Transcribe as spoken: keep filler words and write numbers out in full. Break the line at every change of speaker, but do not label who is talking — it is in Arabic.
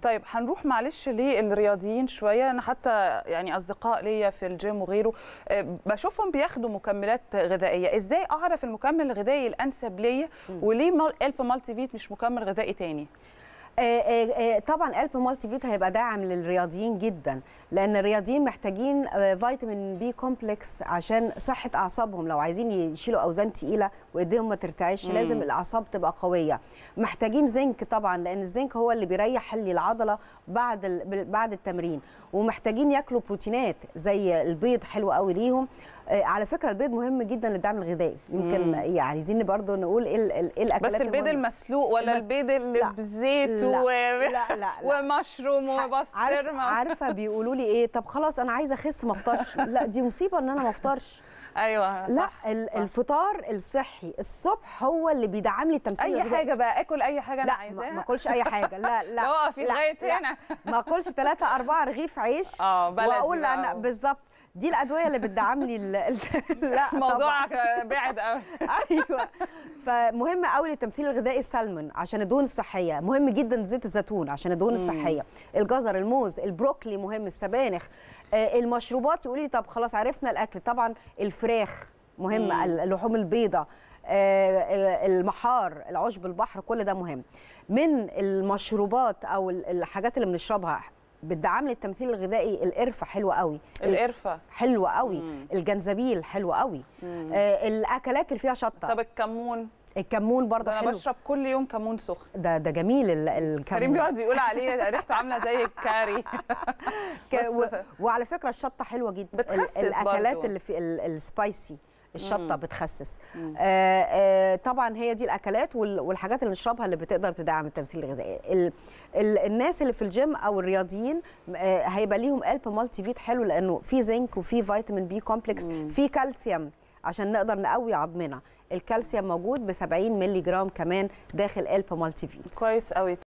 طيب هنروح معلش للرياضيين شويه. انا حتى يعني اصدقاء ليا في الجيم وغيره بشوفهم بياخدوا مكملات غذائيه. ازاي اعرف المكمل الغذائي الانسب ليا وليه الب مالتي فيت مش مكمل غذائي تاني؟
طبعا الب مالتي فيت هيبقى داعم للرياضيين جدا، لان الرياضيين محتاجين فيتامين بي كومبلكس عشان صحه اعصابهم. لو عايزين يشيلوا اوزان تقيله وايديهم ما ترتعش لازم الاعصاب تبقى قويه. محتاجين زنك طبعا، لان الزنك هو اللي بيريح لي العضله بعد بعد التمرين. ومحتاجين ياكلوا بروتينات زي البيض، حلو قوي ليهم. على فكره البيض مهم جدا للدعم الغذائي. يمكن يعني عايزين برضو نقول ايه الاكلات
بس البيض المهمة. المسلوق ولا المس... البيض اللي لا. بزيت
لا.
و...
لا لا لا.
ومشروم وبسطرمه؟
عارفه بيقولوا لي ايه، طب خلاص انا عايزه اخس ما افطرش. لا دي مصيبه ان انا ما افطرش.
ايوه
لا
صح.
الفطار الصحي الصبح هو اللي بيدعم لي التمثيل
اي
الغذائي.
حاجه بقى، اكل اي حاجه انا عايزاها.
ما اكلش اي حاجه، لا لا
لا في لغايه هنا
ما اكلش ثلاثة أربعة رغيف عيش
اه بلدي
واقول انا بالظبط دي الادويه اللي بتدعم لي ال...
لا موضوعك بعد قوي.
ايوه فمهم قوي للتمثيل الغذائي السلمون عشان الدهون الصحيه، مهم جدا زيت الزيتون عشان الدهون الصحيه، الجزر، الموز، البروكلي مهم، السبانخ، آه المشروبات. يقولي لي طب خلاص عرفنا الاكل، طبعا الفراخ مهمه، اللحوم البيضاء، آه المحار، العشب البحر، كل ده مهم. من المشروبات او الحاجات اللي بنشربها بتدعم لي التمثيل الغذائي، القرفه حلوه قوي.
القرفه
حلوه قوي. مم. الجنزبيل حلو قوي. آه الاكلات اللي فيها شطه.
طب الكمون؟
الكمون برضه حلو.
انا بشرب كل يوم كمون سخن.
ده ده جميل الكمون.
كريم بيقعد يقول عليه ريحته عامله زي الكاري.
و... وعلى فكره الشطه حلوه جدا.
بتخسس
الاكلات
برضو.
اللي في السبايسي الشطه مم. بتخسس. آه آه طبعا هي دي الاكلات والحاجات اللي نشربها اللي بتقدر تدعم التمثيل الغذائي. ال ال الناس اللي في الجيم او الرياضيين آه هيبقى ليهم الب مالتي فيت حلو، لانه في زنك وفي فيتامين بي كومبلكس، في كالسيوم عشان نقدر نقوي عظمنا. الكالسيوم موجود ب سبعين مللي جرام كمان داخل الب مالتي فيت.
كويس قوي.